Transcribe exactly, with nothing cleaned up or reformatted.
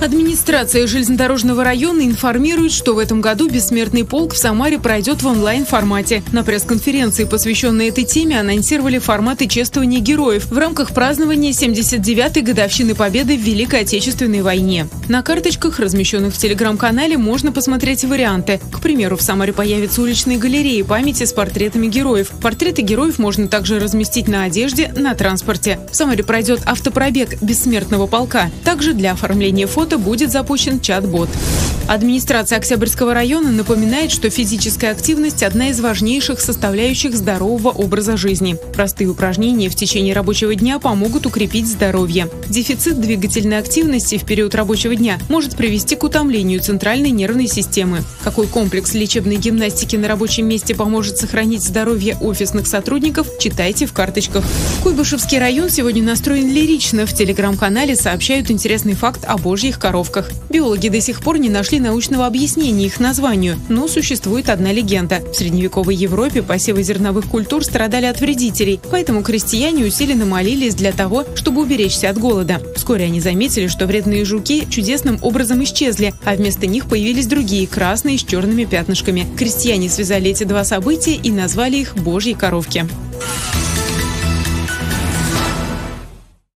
Администрация железнодорожного района информирует, что в этом году «Бессмертный полк» в Самаре пройдет в онлайн-формате. На пресс-конференции, посвященной этой теме, анонсировали форматы чествования героев в рамках празднования семьдесят девятой годовщины Победы в Великой Отечественной войне. На карточках, размещенных в телеграм-канале, можно посмотреть варианты. К примеру, в Самаре появятся уличные галереи памяти с портретами героев. Портреты героев можно также разместить на одежде, на транспорте. В Самаре пройдет автопробег «Бессмертного полка». Также для оформления фото будет запущен чат-бот. Администрация Октябрьского района напоминает, что физическая активность – одна из важнейших составляющих здорового образа жизни. Простые упражнения в течение рабочего дня помогут укрепить здоровье. Дефицит двигательной активности в период рабочего дня может привести к утомлению центральной нервной системы. Какой комплекс лечебной гимнастики на рабочем месте поможет сохранить здоровье офисных сотрудников, читайте в карточках. Куйбышевский район сегодня настроен лирично. В телеграм-канале сообщают интересный факт о божьих коровках. Биологи до сих пор не нашли научного объяснения их названию, но существует одна легенда. В средневековой Европе посевы зерновых культур страдали от вредителей, поэтому крестьяне усиленно молились для того, чтобы уберечься от голода. Вскоре они заметили, что вредные жуки чудесным образом исчезли, а вместо них появились другие, красные с черными пятнышками. Крестьяне связали эти два события и назвали их «божьи коровки».